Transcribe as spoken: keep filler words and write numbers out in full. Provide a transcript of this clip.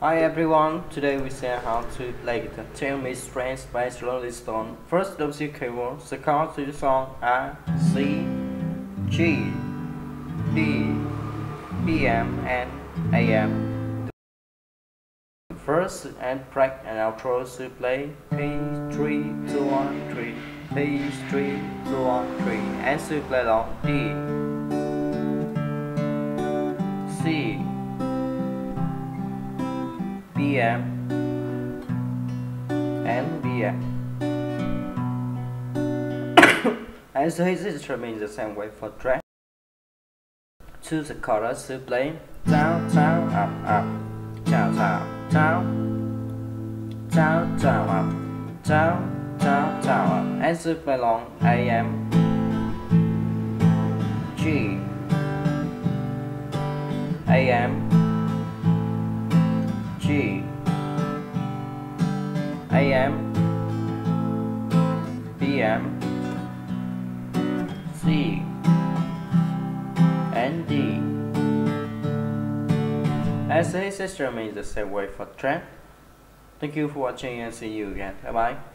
Hi everyone, today we see how to play guitar. Tell me strengths by Rolling Stone. First, those you keyboard, the chords to the song are C, G, D, B M, and A M. First and break and outro to play P three two one three, P three two one three, and to play on D, C, B M, and B M. And so this remains the same way for track. To the chorus to play down, down, up, up, down, down, down, down, down, up, down, down, down, up, and to play along A M, G, A M, G, A M, B M, C, and D. As his system is the same way for track. Thank you for watching and see you again. Bye bye.